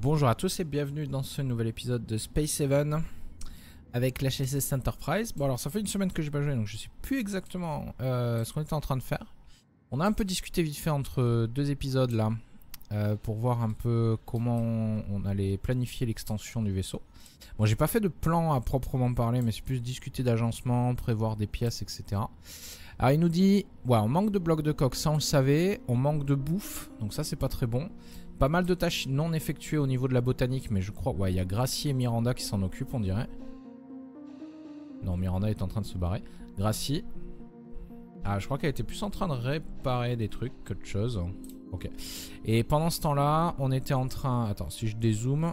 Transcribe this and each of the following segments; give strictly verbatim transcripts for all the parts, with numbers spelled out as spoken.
Bonjour à tous et bienvenue dans ce nouvel épisode de Space Seven avec l'H S S Enterprise. Bon alors ça fait une semaine que j'ai pas joué donc je sais plus exactement euh, ce qu'on était en train de faire. On a un peu discuté vite fait entre deux épisodes là euh, pour voir un peu comment on allait planifier l'extension du vaisseau. Bon j'ai pas fait de plan à proprement parler mais c'est plus discuter d'agencement, prévoir des pièces et cetera. Alors il nous dit, ouais on manque de blocs de coque, ça on le savait, on manque de bouffe donc ça c'est pas très bon. Pas mal de tâches non effectuées au niveau de la botanique, mais je crois... Ouais, il y a Gracie et Miranda qui s'en occupent, on dirait. Non, Miranda est en train de se barrer. Gracie. Ah, je crois qu'elle était plus en train de réparer des trucs qu'autre chose. Ok. Et pendant ce temps-là, on était en train... Attends, si je dézoome...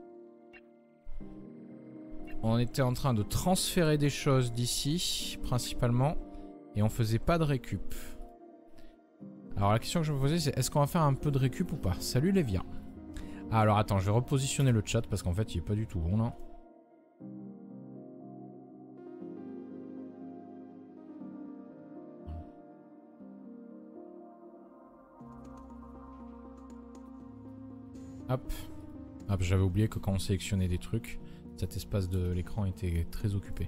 On était en train de transférer des choses d'ici, principalement. Et on faisait pas de récup. Alors la question que je me posais c'est est-ce qu'on va faire un peu de récup ou pas? Salut Lévia. Ah alors attends, je vais repositionner le chat parce qu'en fait il est pas du tout bon là. Hop. Hop, j'avais oublié que quand on sélectionnait des trucs, cet espace de l'écran était très occupé.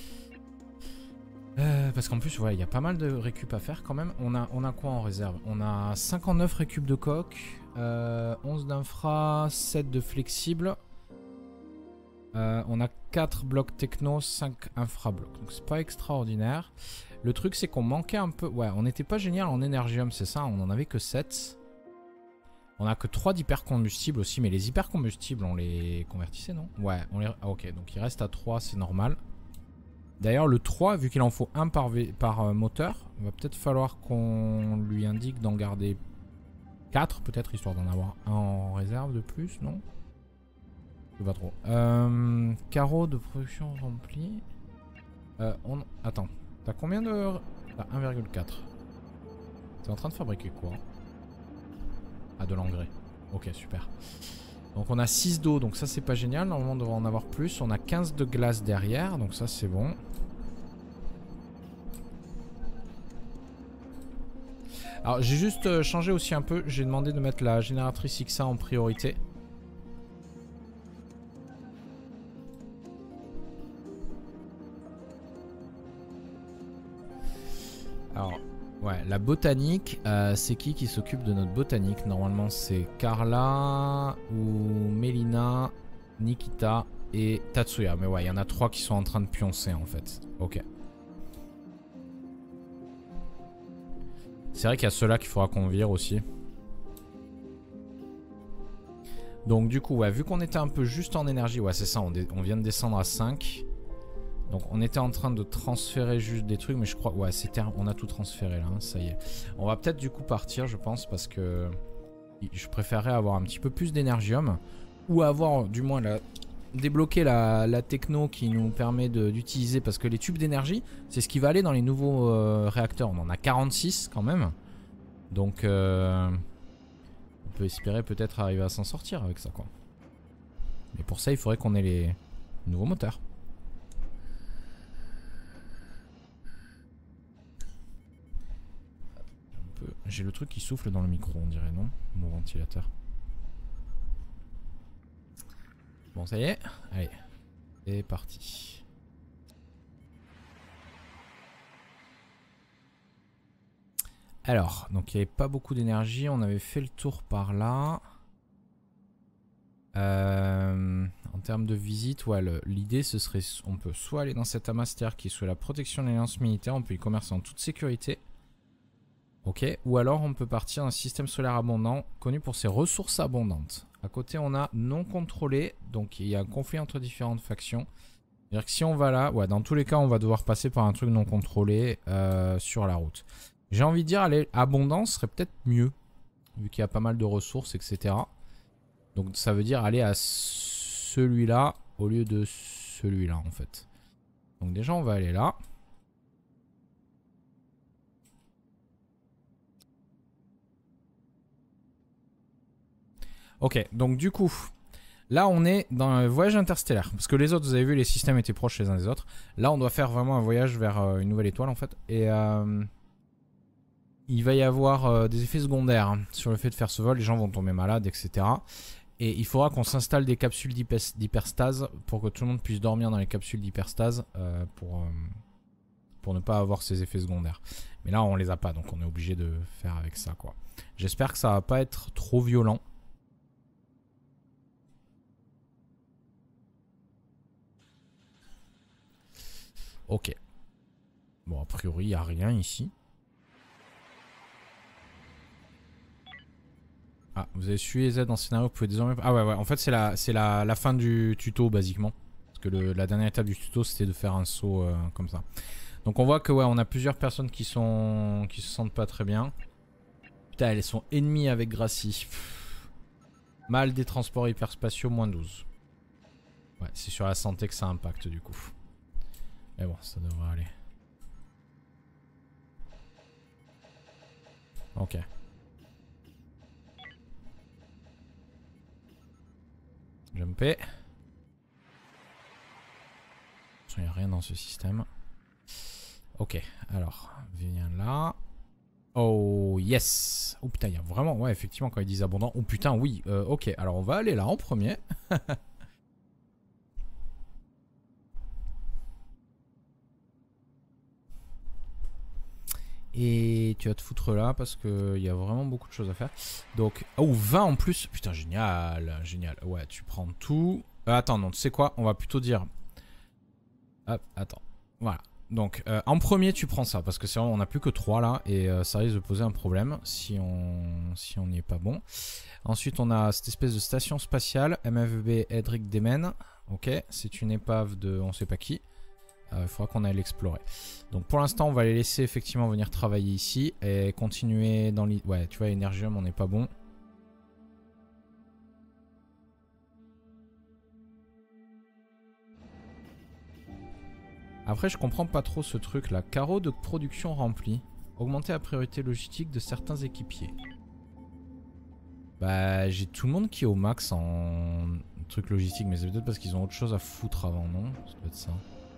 Euh, parce qu'en plus, ouais, il y a pas mal de récup à faire quand même. On a, on a quoi en réserve? On a cinquante-neuf récup de coque, euh, onze d'infra, sept de flexible. Euh, on a quatre blocs techno, cinq infra blocs. Donc c'est pas extraordinaire. Le truc c'est qu'on manquait un peu... Ouais, on n'était pas génial en énergium, c'est ça. On en avait que sept. On a que trois d'hypercombustibles aussi. Mais les hypercombustibles, on les convertissait, non? Ouais, on les... Ah, ok, donc il reste à trois, c'est normal. D'ailleurs le trois, vu qu'il en faut un par, par euh, moteur, il va peut-être falloir qu'on lui indique d'en garder quatre peut-être, histoire d'en avoir un en réserve de plus, non? Je sais pas trop. Euh, carreau de production rempli. Euh, on... Attends, t'as combien de... T'as un virgule quatre. T'es en train de fabriquer quoi? Ah, de l'engrais. Ok, super. Donc on a six d'eau, donc ça c'est pas génial. Normalement on devrait en avoir plus. On a quinze de glace derrière, donc ça c'est bon. Alors j'ai juste euh, changé aussi un peu. J'ai demandé de mettre la génératrice X A en priorité. Alors, ouais, la botanique, euh, c'est qui qui s'occupe de notre botanique? Normalement c'est Carla ou Mélina, Nikita et Tatsuya. Mais ouais, il y en a trois qui sont en train de pioncer en fait. Ok. C'est vrai qu'il y a ceux-là qu'il faudra qu'on vire aussi. Donc du coup, ouais, vu qu'on était un peu juste en énergie, ouais c'est ça, on, on vient de descendre à cinq. Donc on était en train de transférer juste des trucs, mais je crois, ouais, c'était, on a tout transféré là, hein, ça y est. On va peut-être du coup partir, je pense, parce que je préférerais avoir un petit peu plus d'énergium. Ou avoir, du moins, la... débloquer la, la techno qui nous permet d'utiliser, parce que les tubes d'énergie, c'est ce qui va aller dans les nouveaux euh, réacteurs. On en a quarante-six quand même. Donc, euh, on peut espérer peut-être arriver à s'en sortir avec ça, quoi. Mais pour ça, il faudrait qu'on ait les nouveaux moteurs. J'ai le truc qui souffle dans le micro, on dirait, non? Mon ventilateur. Bon, ça y est. Allez. C'est parti. Alors, donc il n'y avait pas beaucoup d'énergie. On avait fait le tour par là. Euh, en termes de visite, ouais, l'idée ce serait... On peut soit aller dans cet amas-terre qui est sous la protection de l'alliance militaire. On peut y commercer en toute sécurité. Ok, ou alors on peut partir d'un système solaire abondant, connu pour ses ressources abondantes. À côté on a non contrôlé, donc il y a un conflit entre différentes factions. C'est-à-dire que si on va là, ouais, dans tous les cas on va devoir passer par un truc non contrôlé euh, sur la route. J'ai envie de dire, aller abondant serait peut-être mieux, vu qu'il y a pas mal de ressources, et cetera. Donc ça veut dire aller à celui-là au lieu de celui-là en fait. Donc déjà on va aller là. Ok, donc du coup, là on est dans un voyage interstellaire. Parce que les autres, vous avez vu, les systèmes étaient proches les uns des autres. Là on doit faire vraiment un voyage vers euh, une nouvelle étoile en fait. Et euh, il va y avoir euh, des effets secondaires hein, sur le fait de faire ce vol. Les gens vont tomber malades, et cetera. Et il faudra qu'on s'installe des capsules d'hyperstase pour que tout le monde puisse dormir dans les capsules d'hyperstase euh, pour, euh, pour ne pas avoir ces effets secondaires. Mais là, on les a pas, donc on est obligé de faire avec ça, quoi. J'espère que ça va pas être trop violent. Ok. Bon, a priori, il n'y a rien ici. Ah, vous avez suivi les aides dans le scénario, vous pouvez désormais... Ah ouais, ouais, en fait c'est la, c'est la, la fin du tuto, basiquement. Parce que le, la dernière étape du tuto, c'était de faire un saut euh, comme ça. Donc on voit que ouais, on a plusieurs personnes qui sont qui se sentent pas très bien. Putain, elles sont ennemies avec Gracie. Pff. Mal des transports hyperspatiaux, moins douze. Ouais, c'est sur la santé que ça impacte du coup. Mais bon, ça devrait aller. Ok. Jumper. Il n'y a rien dans ce système. Ok, alors, viens là. Oh, yes. Oh putain, il y a vraiment... Ouais, effectivement, quand ils disent abondant... Oh putain, oui. Euh, ok, alors on va aller là en premier. Et tu vas te foutre là parce qu'il y a vraiment beaucoup de choses à faire. Donc, oh, vingt en plus. Putain, génial, génial. Ouais, tu prends tout. Euh, attends, non, tu sais quoi? On va plutôt dire... Hop, attends. Voilà. Donc, euh, en premier, tu prends ça parce que c'est vrai, on n'a plus que trois là et euh, ça risque de poser un problème si on si on n'y est pas bon. Ensuite, on a cette espèce de station spatiale, M F B Edric Demen. Ok, c'est une épave de on sait pas qui. Il euh, faudra qu'on aille l'explorer. Donc pour l'instant, on va les laisser effectivement venir travailler ici et continuer dans l'île. Ouais, tu vois, Energium, on n'est pas bon. Après, je comprends pas trop ce truc là. Carreau de production rempli. Augmenter la priorité logistique de certains équipiers. Bah, j'ai tout le monde qui est au max en truc logistique, mais c'est peut-être parce qu'ils ont autre chose à foutre avant, non? Ça doit être ça.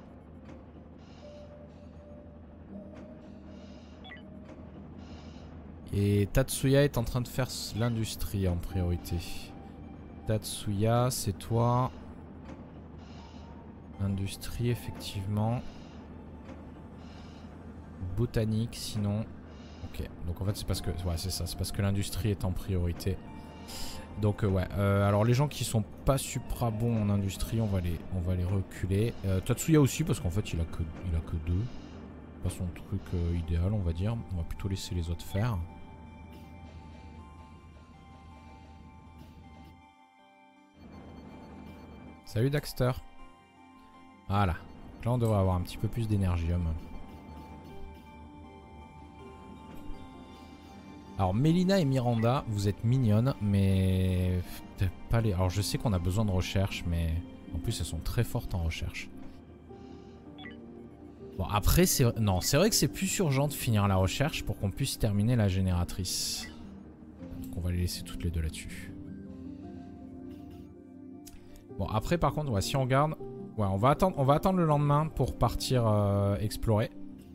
Et Tatsuya est en train de faire l'industrie en priorité. Tatsuya, c'est toi. Industrie, effectivement. Botanique, sinon. Ok, donc en fait c'est parce que... Ouais, c'est ça, c'est parce que l'industrie est en priorité. Donc euh, ouais, euh, alors les gens qui sont pas supra bons en industrie, on va les, on va les reculer. Euh, Tatsuya aussi, parce qu'en fait il a que, il a que deux. Pas son truc euh, idéal, on va dire. On va plutôt laisser les autres faire. Salut Daxter. Voilà. Là on devrait avoir un petit peu plus d'énergium. Alors Mélina et Miranda, vous êtes mignonnes, mais pas les... Alors je sais qu'on a besoin de recherche, mais en plus elles sont très fortes en recherche. Bon après c'est... Non, c'est vrai que c'est plus urgent de finir la recherche pour qu'on puisse terminer la génératrice. Donc on va les laisser toutes les deux là-dessus. Bon après par contre, ouais, si on regarde... Ouais, on va attendre, on va attendre le lendemain pour partir euh, explorer.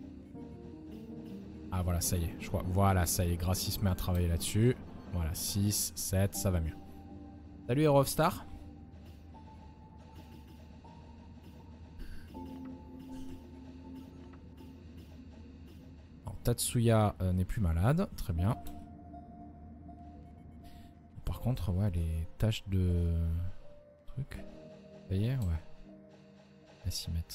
Ah voilà, ça y est, je crois. Voilà, ça y est, Gracie se met à travailler là-dessus. Voilà, six, sept, ça va mieux. Salut Hero of Star. Alors, Tatsuya euh, n'est plus malade, très bien. Par contre, ouais, les tâches de... truc. Ça y est, ouais. À s'y mettre.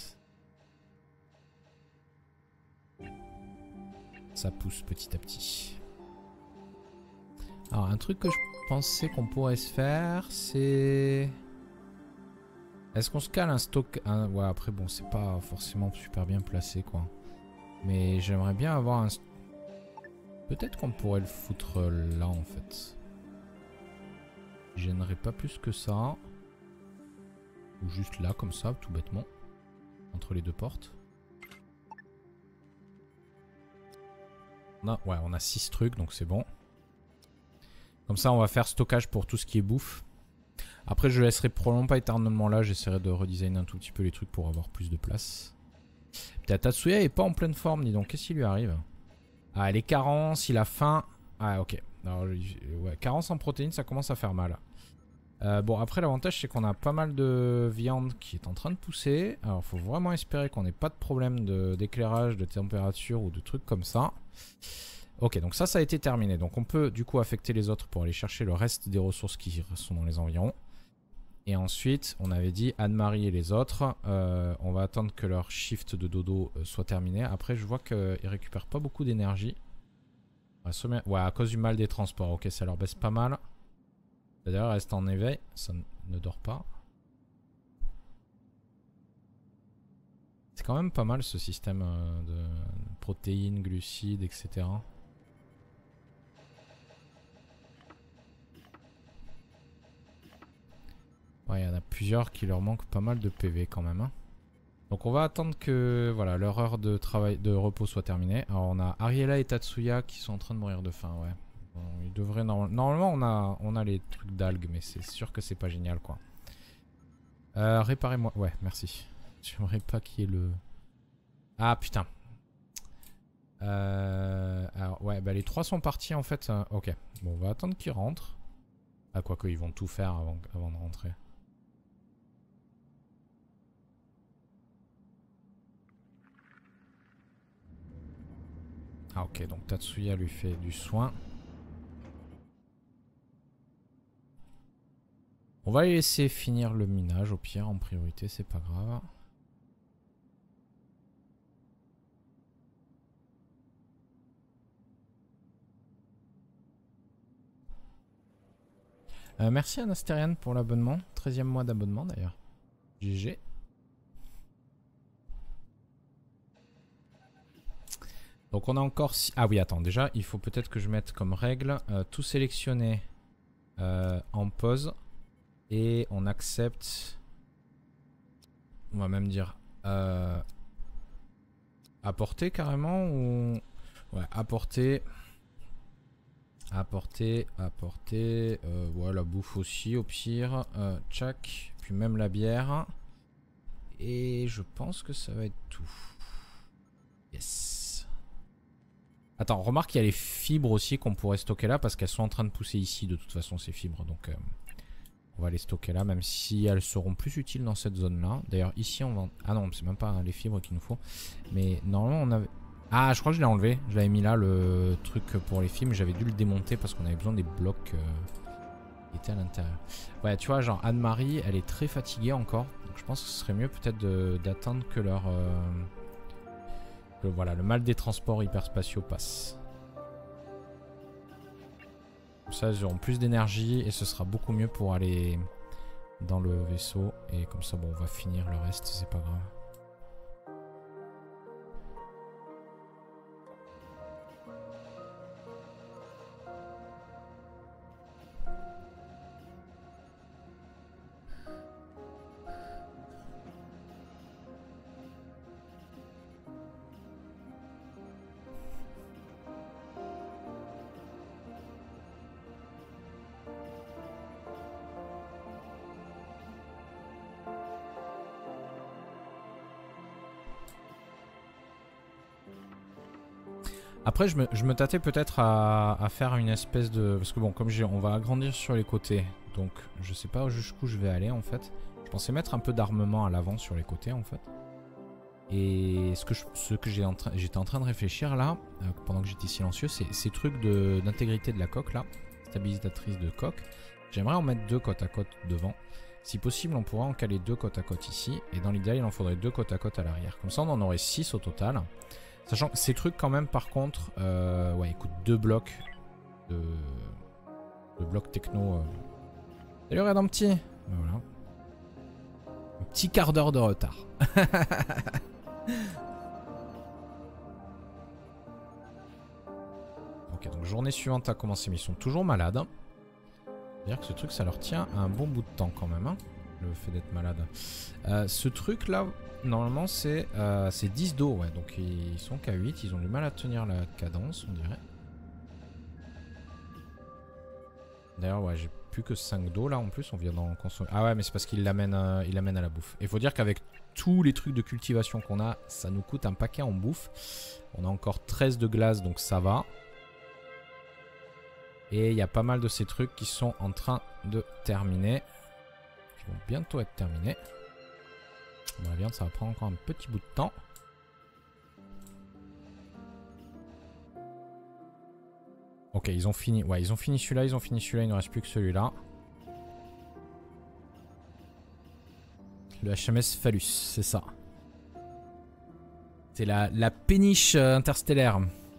Ça pousse petit à petit. Alors un truc que je pensais qu'on pourrait se faire, c'est... Est-ce qu'on se cale un stock... Un... Ouais après bon c'est pas forcément super bien placé quoi. Mais j'aimerais bien avoir un... Peut-être qu'on pourrait le foutre là en fait. Je gênerais pas plus que ça. Ou juste là comme ça tout bêtement. Entre les deux portes. On a, ouais, on a six trucs, donc c'est bon. Comme ça, on va faire stockage pour tout ce qui est bouffe. Après, je laisserai probablement pas éternellement là. J'essaierai de redesigner un tout petit peu les trucs pour avoir plus de place. Putain, Tatsuya est pas en pleine forme, dis donc. Qu'est-ce qui lui arrive? Ah, elle est carence, il a faim. Ah, ok. Alors, ouais, carence en protéines, ça commence à faire mal. Euh, bon, après, l'avantage, c'est qu'on a pas mal de viande qui est en train de pousser. Alors, il faut vraiment espérer qu'on n'ait pas de problème d'éclairage, de, de température ou de trucs comme ça. Ok, donc ça, ça a été terminé. Donc, on peut du coup affecter les autres pour aller chercher le reste des ressources qui sont dans les environs. Et ensuite, on avait dit Anne-Marie et les autres. Euh, on va attendre que leur shift de dodo euh, soit terminé. Après, je vois qu'ils récupèrent pas beaucoup d'énergie. Ouais, à cause du mal des transports. Ok, ça leur baisse pas mal. D'ailleurs, reste en éveil, ça ne dort pas. C'est quand même pas mal ce système de protéines, glucides, et cetera. Ouais, il y en a plusieurs qui leur manquent pas mal de P V quand même. Hein. Donc on va attendre que voilà, leur heure de travail, de repos soit terminée. Alors on a Ariella et Tatsuya qui sont en train de mourir de faim, ouais. Bon, ils devraient normal... Normalement on a, on a les trucs d'algues, mais c'est sûr que c'est pas génial quoi. Euh, réparez-moi. Ouais, merci. J'aimerais pas qu'il y ait le... Ah putain. Euh... Alors ouais, bah les trois sont partis en fait. Euh... Ok, bon on va attendre qu'ils rentrent. Ah quoique ils vont tout faire avant, avant de rentrer. Ah ok, donc Tatsuya lui fait du soin. On va les laisser finir le minage au pire en priorité, c'est pas grave. Euh, merci Anastériane pour l'abonnement. treizième mois d'abonnement d'ailleurs. G G. Donc on a encore... Si... Ah oui, attends, déjà il faut peut-être que je mette comme règle euh, tout sélectionner euh, en pause. Et on accepte... On va même dire... Euh, apporter carrément ou... Ouais, apporter... Apporter, apporter... Euh, ouais, la bouffe aussi au pire. Euh, tchac. Puis même la bière. Et je pense que ça va être tout. Yes. Attends, remarque qu'il y a les fibres aussi qu'on pourrait stocker là parce qu'elles sont en train de pousser ici de toute façon ces fibres. Donc euh, on va les stocker là même si elles seront plus utiles dans cette zone là. D'ailleurs ici on va... Ah non, c'est même pas les fibres qu'il nous faut. Mais normalement on avait... Ah je crois que je l'ai enlevé. Je l'avais mis là le truc pour les fibres. J'avais dû le démonter parce qu'on avait besoin des blocs euh, qui étaient à l'intérieur. Ouais tu vois genre Anne-Marie elle est très fatiguée encore. Donc je pense que ce serait mieux peut-être d'attendre que leur... Euh, que, voilà, le mal des transports hyperspatiaux passe. Comme ça, ils auront plus d'énergie et ce sera beaucoup mieux pour aller dans le vaisseau. Et comme ça, bon, on va finir le reste, c'est pas grave. Après, je me, je me tâtais peut-être à, à faire une espèce de... Parce que bon, comme j'ai, on va agrandir sur les côtés. Donc, je sais pas jusqu'où je vais aller, en fait. Je pensais mettre un peu d'armement à l'avant sur les côtés, en fait. Et ce que je, ce que j'ai en train, j'étais en train de réfléchir, là, euh, pendant que j'étais silencieux, c'est ces trucs d'intégrité de, de la coque, là. Stabilisatrice de coque. J'aimerais en mettre deux côte à côte devant. Si possible, on pourrait en caler deux côte à côte ici. Et dans l'idéal, il en faudrait deux côte à côte à l'arrière. Comme ça, on en aurait six au total. Sachant que ces trucs quand même par contre, euh, ouais écoute, deux blocs de, de blocs techno. Euh... Salut Redam petit. Voilà. Un petit quart d'heure de retard. Ok, donc journée suivante a commencé, mais ils sont toujours malades. C'est-à-dire que ce truc ça leur tient un bon bout de temps quand même, hein, le fait d'être malade. Euh, ce truc là... Normalement c'est euh, dix d'eau, ouais, donc ils sont qu'à huit, ils ont du mal à tenir la cadence on dirait. D'ailleurs ouais j'ai plus que cinq d'eau là en plus, on vient d'en consommer. Ah ouais mais c'est parce qu'il l'amène euh, il l'amène à la bouffe. Il faut dire qu'avec tous les trucs de cultivation qu'on a, ça nous coûte un paquet en bouffe. On a encore treize de glace donc ça va. Et il y a pas mal de ces trucs qui sont en train de terminer. Qui vont bientôt être terminés. Bon, la viande, ça va prendre encore un petit bout de temps. Ok, ils ont fini. Ouais, ils ont fini celui-là, ils ont fini celui-là, il ne reste plus que celui-là. Le H M S Phallus, c'est ça. C'est la, la péniche euh, interstellaire.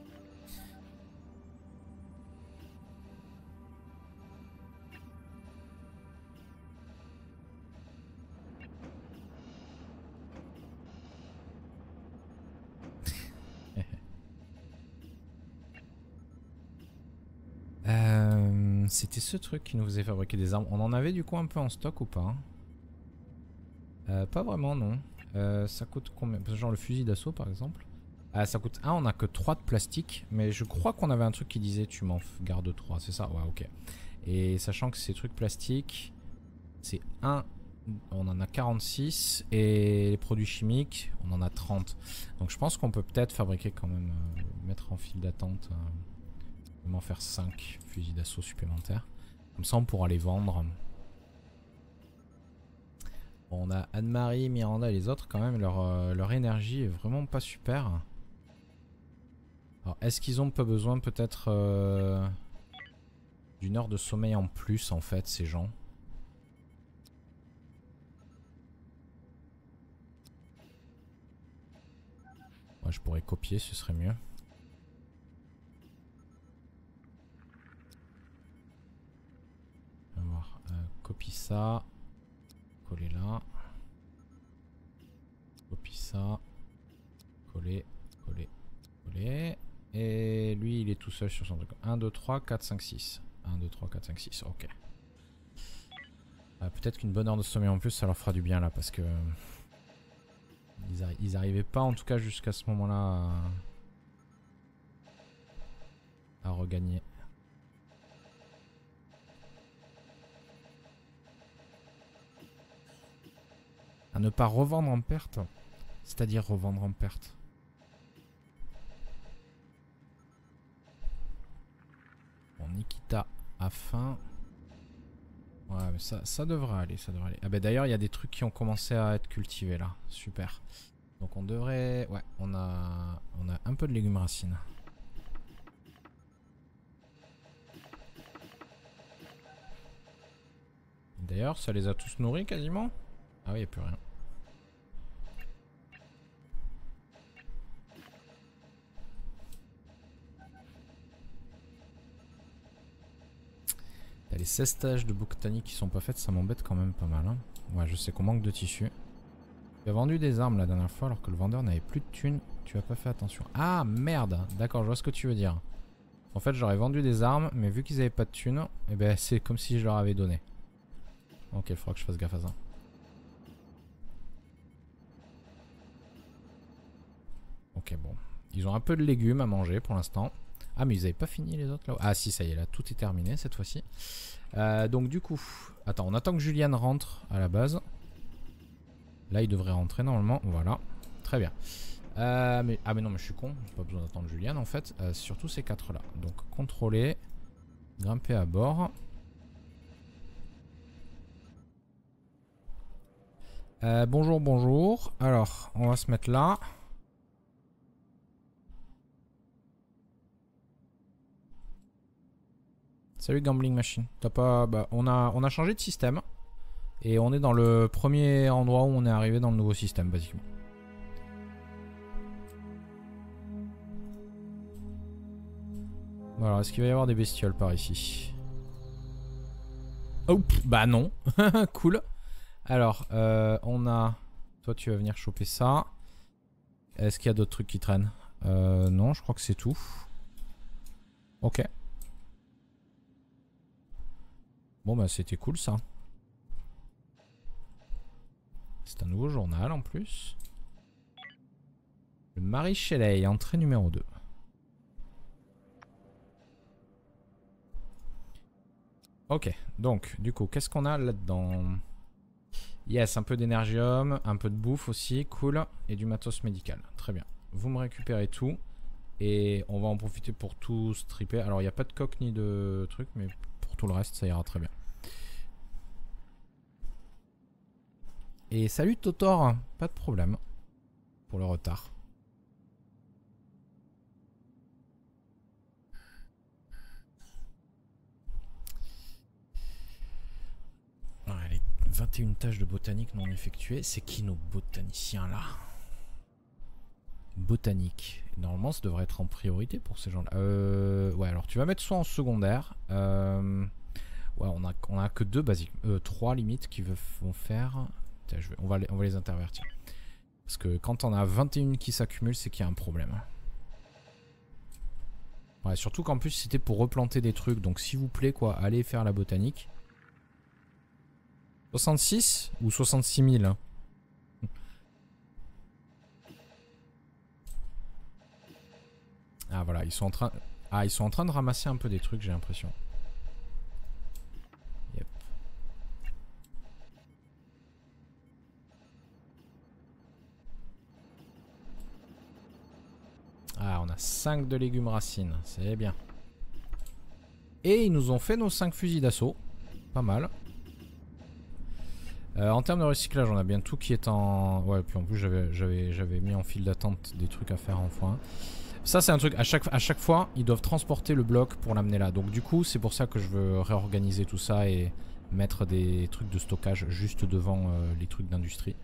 euh, C'était ce truc qui nous faisait fabriquer des armes. On en avait du coup un peu en stock ou pas? euh, Pas vraiment, non. Euh, ça coûte combien? Genre le fusil d'assaut par exemple. Ah, ça coûte un, on a que trois de plastique. Mais je crois qu'on avait un truc qui disait tu m'en gardes trois, c'est ça? Ouais, ok. Et sachant que ces trucs plastiques, c'est un, on en a quarante-six. Et les produits chimiques, on en a trente. Donc je pense qu'on peut peut-être fabriquer quand même, euh, mettre en file d'attente, euh, m'en faire cinq fusils d'assaut supplémentaires. Comme ça on pourra les vendre. On a Anne-Marie, Miranda et les autres quand même, leur, euh, leur énergie est vraiment pas super. Alors est-ce qu'ils ont pas besoin peut-être euh, d'une heure de sommeil en plus en fait ces gens? Moi je pourrais copier, ce serait mieux. On va voir, euh, copie ça. Coller là. Copie ça. Coller, coller, coller. Et lui, il est tout seul sur son truc. un, deux, trois, quatre, cinq, six. un, deux, trois, quatre, cinq, six. Ok. Euh, Peut-être qu'une bonne heure de sommeil en plus, ça leur fera du bien là. Parce que... Ils, arri ils arrivaient pas, en tout cas, jusqu'à ce moment-là, à... à regagner. À ne pas revendre en perte. C'est-à-dire revendre en perte. Bon, Nikita a faim. Ouais, mais ça, ça devrait aller, ça devrait aller. Ah bah d'ailleurs, il y a des trucs qui ont commencé à être cultivés là. Super. Donc on devrait... Ouais, on a, on a un peu de légumes racines. D'ailleurs, ça les a tous nourris quasiment. Ah oui, il n'y a plus rien. Il y a les seize tâches de botanique qui sont pas faites, ça m'embête quand même pas mal. Hein. Ouais, je sais qu'on manque de tissu. Tu as vendu des armes la dernière fois alors que le vendeur n'avait plus de thunes. Tu as pas fait attention. Ah merde. D'accord, je vois ce que tu veux dire. En fait, j'aurais vendu des armes, mais vu qu'ils avaient pas de thunes, eh ben, c'est comme si je leur avais donné. Ok, il faudra que je fasse gaffe à ça. Ok, bon. Ils ont un peu de légumes à manger pour l'instant. Ah, mais ils avaient pas fini les autres là. Ah si, ça y est, là, tout est terminé cette fois-ci. Euh, donc du coup... Attends, on attend que Juliane rentre à la base. Là, il devrait rentrer normalement. Voilà. Très bien. Euh, mais... Ah mais non, mais je suis con. J'ai pas besoin d'attendre Juliane en fait. Euh, surtout ces quatre là. Donc contrôler. Grimper à bord. Euh, bonjour, bonjour. Alors, on va se mettre là. Salut Gambling Machine. T'as pas... Bah, on a, on a changé de système. Et on est dans le premier endroit où on est arrivé dans le nouveau système, basiquement. Voilà, est-ce qu'il va y avoir des bestioles par ici? Oh, bah non. Cool. Alors, euh, on a... Toi, tu vas venir choper ça. Est-ce qu'il y a d'autres trucs qui traînent? euh, Non, je crois que c'est tout. Ok. Bon, bah c'était cool ça. C'est un nouveau journal en plus. Le Marie Shelley, entrée numéro deux. Ok, donc du coup, qu'est-ce qu'on a là-dedans? Yes, un peu d'énergium, un peu de bouffe aussi, cool. Et du matos médical, très bien. Vous me récupérez tout. Et on va en profiter pour tout stripper. Alors il n'y a pas de coque ni de truc, mais pour tout le reste ça ira très bien. Et salut Totor, pas de problème pour le retard. Allez, vingt et une tâches de botanique non effectuées. C'est qui nos botaniciens là? Botanique. Normalement ça devrait être en priorité pour ces gens-là. Euh, ouais, alors tu vas mettre soit en secondaire. Euh, ouais, on a, on a que deux basiques. Euh, trois limites qui vont faire... Tiens, je vais, on, va les, on va les intervertir. Parce que quand on a vingt et une qui s'accumulent, c'est qu'il y a un problème. Ouais, surtout qu'en plus c'était pour replanter des trucs. Donc s'il vous plaît, quoi, allez faire la botanique. soixante-six ou soixante-six mille hein. Ah voilà, ils sont en train... Ah, ils sont en train de ramasser un peu des trucs, j'ai l'impression. Yep. Ah, on a cinq de légumes racines, c'est bien. Et ils nous ont fait nos cinq fusils d'assaut. Pas mal. Euh, en termes de recyclage, on a bien tout qui est en... Ouais, puis en plus j'avais mis en file d'attente des trucs à faire en foin. Ça c'est un truc, à chaque, à chaque fois, ils doivent transporter le bloc pour l'amener là. Donc du coup, c'est pour ça que je veux réorganiser tout ça et mettre des trucs de stockage juste devant euh, les trucs d'industrie.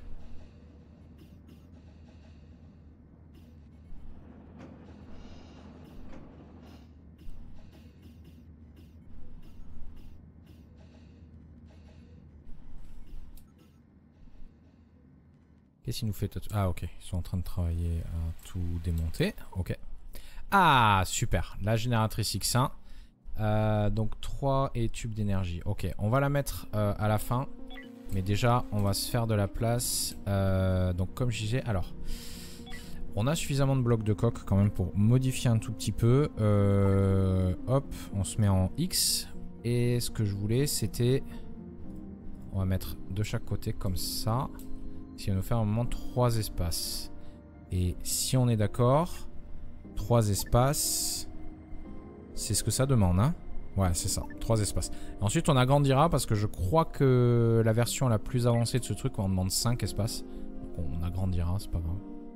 Qu'est-ce qu'il nous fait? Ah ok, ils sont en train de travailler à tout démonter. Ok. Ah super, la génératrice X un. Euh, donc trois et tube d'énergie. Ok, on va la mettre euh, à la fin. Mais déjà, on va se faire de la place. Euh, donc comme je disais, alors... On a suffisamment de blocs de coque quand même pour modifier un tout petit peu. Euh, hop, on se met en X. Et ce que je voulais, c'était... On va mettre de chaque côté comme ça. Ce qui va nous faire un moment trois espaces. Et si on est d'accord, trois espaces, c'est ce que ça demande, hein? Ouais, c'est ça, trois espaces. Ensuite, on agrandira parce que je crois que la version la plus avancée de ce truc, on demande cinq espaces. Donc on agrandira, c'est pas grave.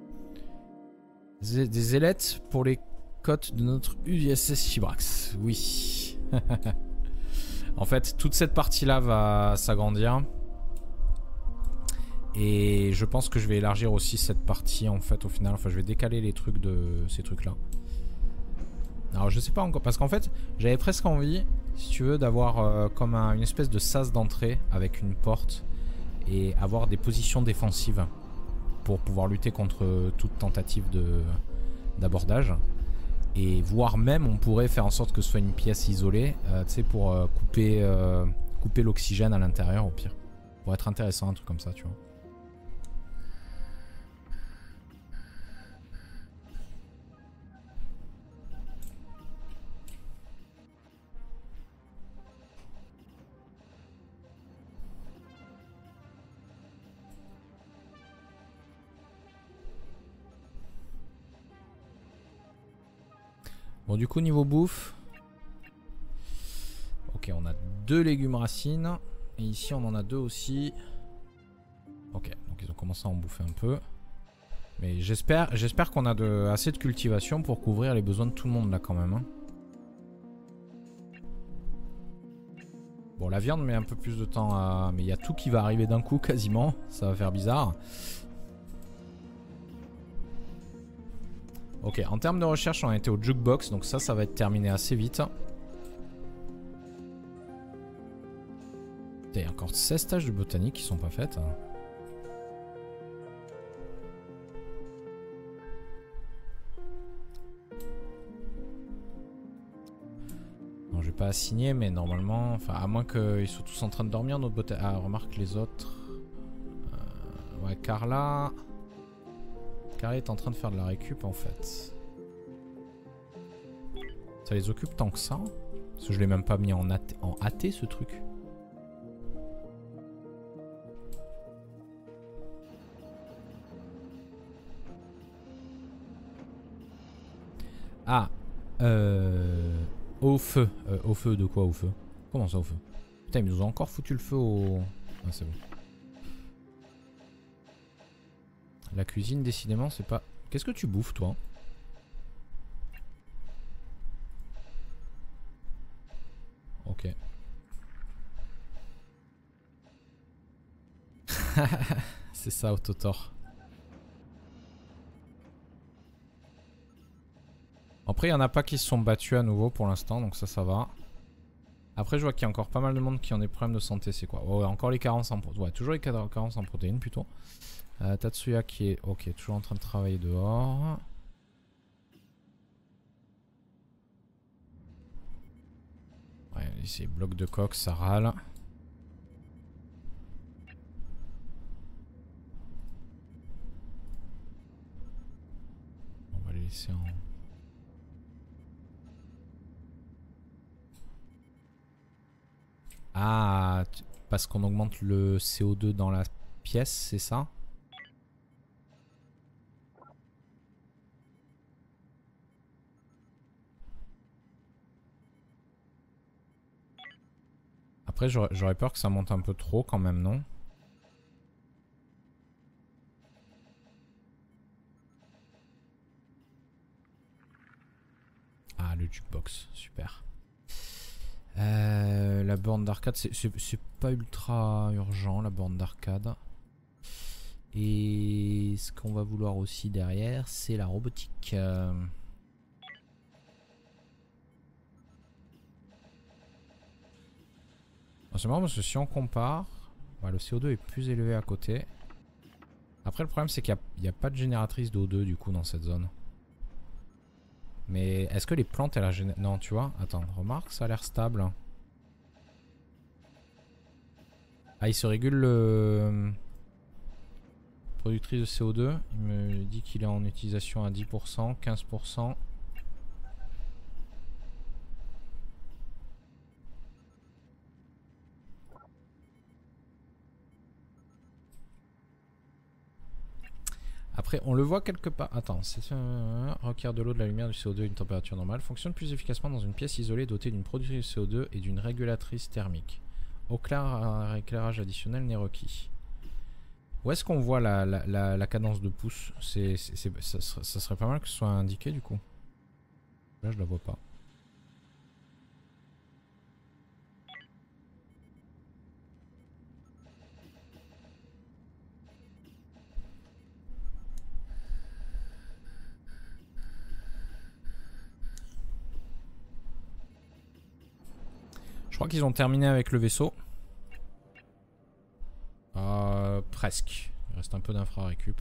Des ailettes pour les côtes de notre U S S Chibrax. Oui. En fait, toute cette partie-là va s'agrandir. Et je pense que je vais élargir aussi cette partie en fait au final. Enfin, je vais décaler les trucs de ces trucs-là. Alors, je sais pas encore. Parce qu'en fait, j'avais presque envie, si tu veux, d'avoir euh, comme un, une espèce de sas d'entrée avec une porte. Et avoir des positions défensives. Pour pouvoir lutter contre toute tentative de d'abordage. Et voire même on pourrait faire en sorte que ce soit une pièce isolée, euh, tu sais, pour euh, couper, euh, couper l'oxygène à l'intérieur au pire. Pour être intéressant, un truc comme ça, tu vois. Bon, du coup, niveau bouffe. Ok, on a deux légumes racines. Et ici, on en a deux aussi. Ok, donc ils ont commencé à en bouffer un peu. Mais j'espère j'espère qu'on a de, assez de cultivation pour couvrir les besoins de tout le monde là quand même. Hein. Bon, la viande met un peu plus de temps à... Mais il y a tout qui va arriver d'un coup quasiment. Ça va faire bizarre. Ok, en termes de recherche, on a été au jukebox, donc ça, ça va être terminé assez vite. Il y a encore seize tâches de botanique qui sont pas faites. Non, je vais pas assigner, mais normalement, enfin, à moins qu'ils soient tous en train de dormir, notre botanique. Ah, remarque les autres. Euh, ouais, Carla. Carla est en train de faire de la récup en fait. Ça les occupe tant que ça? Parce que je l'ai même pas mis en A T, en A T ce truc. Ah. Euh... Au feu. Euh, au feu de quoi au feu? Comment ça au feu? Putain, ils nous ont encore foutu le feu au... Ah, c'est bon. La cuisine, décidément, c'est pas... Qu'est-ce que tu bouffes, toi? Ok. C'est ça, Autotor. Après, il n'y en a pas qui se sont battus à nouveau pour l'instant, donc ça, ça va. Après, je vois qu'il y a encore pas mal de monde qui ont des problèmes de santé. C'est quoi? Oh, encore les carences en protéines. Ouais, toujours les carences en protéines plutôt. Euh, Tatsuya qui est, ok, toujours en train de travailler dehors. Ouais, ici, bloc de coque, ça râle. On va les laisser en... Ah, parce qu'on augmente le C O deux dans la pièce, c'est ça? Après, j'aurais peur que ça monte un peu trop quand même, non? Ah, le jukebox, super. Euh, la borne d'arcade, c'est pas ultra urgent, la borne d'arcade. Et ce qu'on va vouloir aussi derrière, c'est la robotique. Euh... C'est marrant parce que si on compare, ouais, le C O deux est plus élevé à côté. Après, le problème, c'est qu'il n'y a, a pas de génératrice d'O deux du coup dans cette zone. Mais est-ce que les plantes, elles génèrent... Non, tu vois, attends, remarque, ça a l'air stable. Ah, il se régule le... Productrice de C O deux. Il me dit qu'il est en utilisation à dix pour cent, quinze pour cent. Après, on le voit quelque part. Attends, c'est euh, requiert de l'eau, de la lumière, du C O deux et une température normale. Fonctionne plus efficacement dans une pièce isolée dotée d'une productrice de C O deux et d'une régulatrice thermique. Au clair, un éclairage additionnel n'est requis. Où est-ce qu'on voit la, la, la, la cadence de pouce? C'est, c'est, ça, ça serait pas mal que ce soit indiqué du coup. Là, je la vois pas. Je crois qu'ils ont terminé avec le vaisseau. Euh, presque. Il reste un peu d'infra-récup.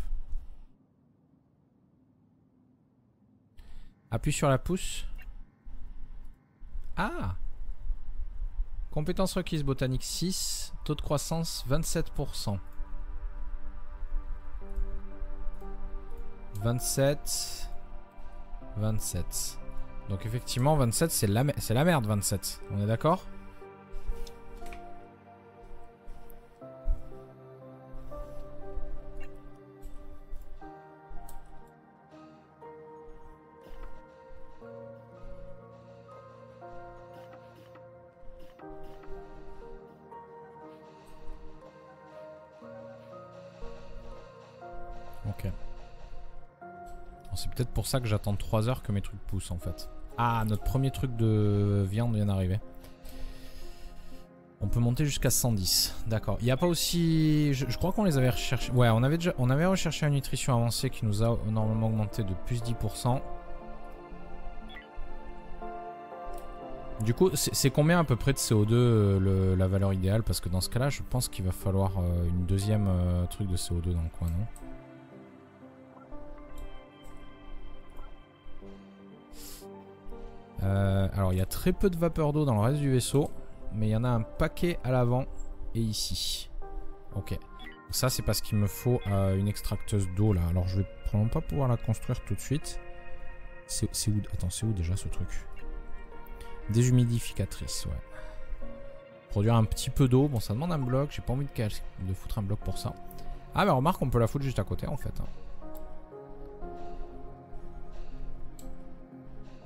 Appuie sur la pouce. Ah! Compétences requises botanique six. Taux de croissance vingt-sept pour cent. vingt-sept. vingt-sept. Donc effectivement vingt-sept c'est la, c'est la merde vingt-sept. On est d'accord? Ok. C'est peut-être pour ça que j'attends trois heures que mes trucs poussent en fait. Ah, notre premier truc de viande vient d'arriver. On peut monter jusqu'à cent dix. D'accord. Il n'y a pas aussi... Je, je crois qu'on les avait recherchés... Ouais, on avait déjà... On avait recherché une nutrition avancée qui nous a normalement augmenté de plus dix pour cent. Du coup, c'est combien à peu près de C O deux euh, le, la valeur idéale? Parce que dans ce cas-là, je pense qu'il va falloir euh, une deuxième euh, truc de C O deux dans le coin, non? Euh, alors il y a très peu de vapeur d'eau dans le reste du vaisseau, mais il y en a un paquet à l'avant et ici. Ok. Ça c'est parce qu'il me faut euh, une extracteuse d'eau là. Alors je vais probablement pas pouvoir la construire tout de suite. C'est où? Attends, c'est où déjà ce truc? Déshumidificatrice, ouais. Produire un petit peu d'eau. Bon, ça demande un bloc. J'ai pas envie de, de foutre un bloc pour ça. Ah, mais remarque, on peut la foutre juste à côté en fait.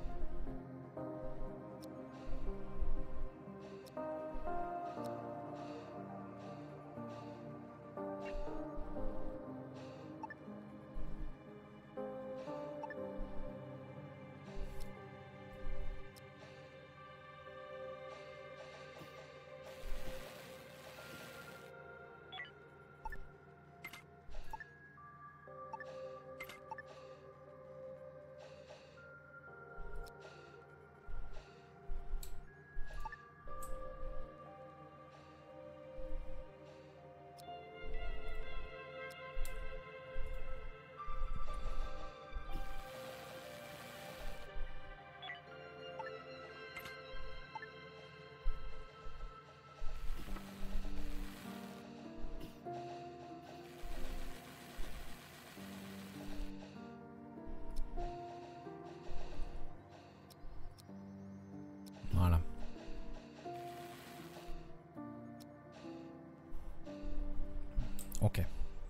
Ok.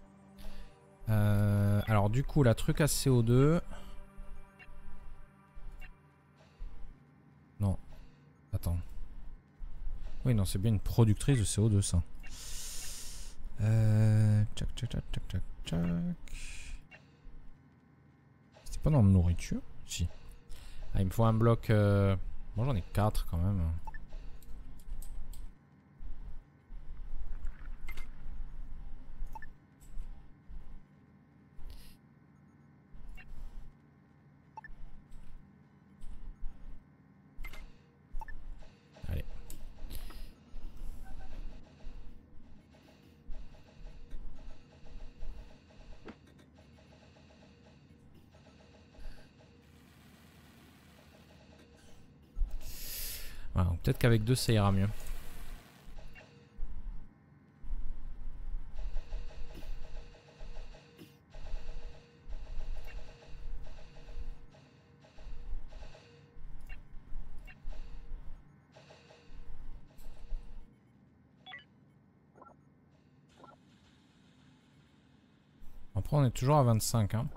Euh, alors du coup, la truc à C O deux... Non. Attends. Oui, non, c'est bien une productrice de C O deux, ça. Euh... Tchac, tchac, tchac, tchac, tchac, tchac. C'était pas dans la nourriture? Si. Ah, il me faut un bloc... Euh... Bon, j'en ai quatre quand même. Allez. Voilà, peut-être qu'avec deux ça ira mieux. Après on est toujours à vingt-cinq hein.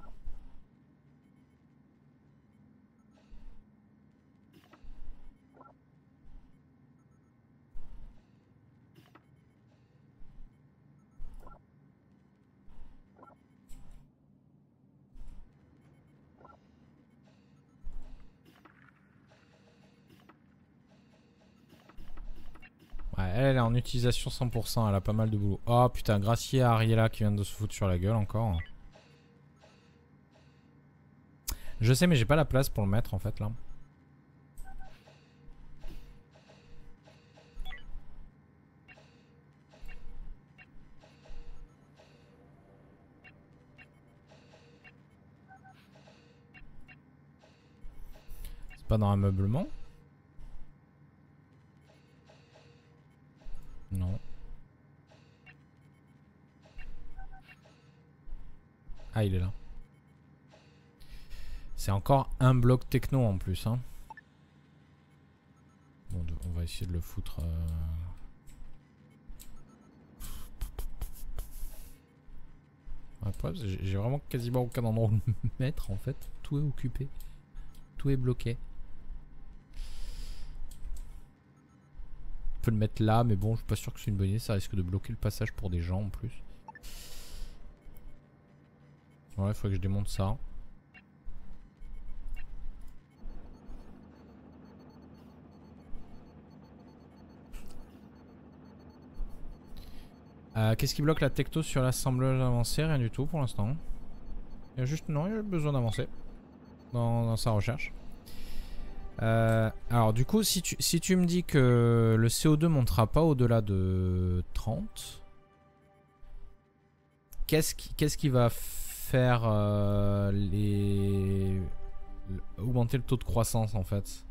Ouais, elle, elle est en utilisation cent pour cent, elle a pas mal de boulot. Oh putain, gracier à Ariella qui vient de se foutre sur la gueule encore. Je sais mais j'ai pas la place pour le mettre en fait là. C'est pas dans l'ameublement? Non. Ah il est là. C'est encore un bloc techno en plus hein. Bon, on va essayer de le foutre. Euh... Après, j'ai vraiment quasiment aucun endroit où le mettre en fait. Tout est occupé. Tout est bloqué. On peut le mettre là, mais bon, je suis pas sûr que c'est une bonne idée. Ça risque de bloquer le passage pour des gens en plus. Ouais, il faudrait que je démonte ça. Euh, Qu'est-ce qui bloque la techno sur l'assemblage avancé? Rien du tout pour l'instant. Il y a juste... Non, il y a besoin d'avancer dans, dans sa recherche. Euh, alors du coup, si tu, si tu me dis que le C O deux montera pas au-delà de trente, qu'est-ce qui, qu'est-ce qui va faire euh, les... augmenter le taux de croissance en fait?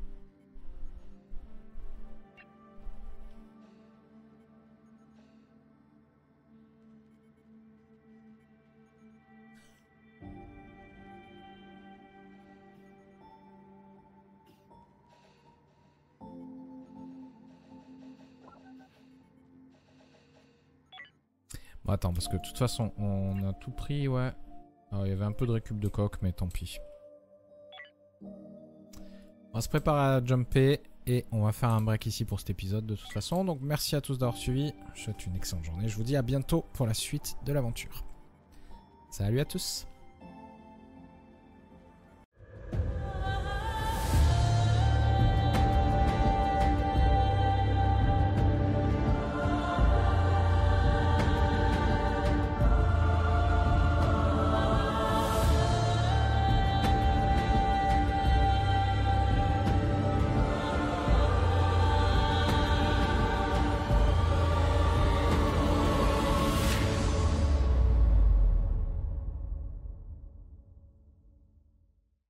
Bon, attends, parce que de toute façon, on a tout pris, ouais. Alors, il y avait un peu de récup de coque, mais tant pis. On va se préparer à jumper et on va faire un break ici pour cet épisode de toute façon. Donc merci à tous d'avoir suivi. Je vous souhaite une excellente journée. Je vous dis à bientôt pour la suite de l'aventure. Salut à tous.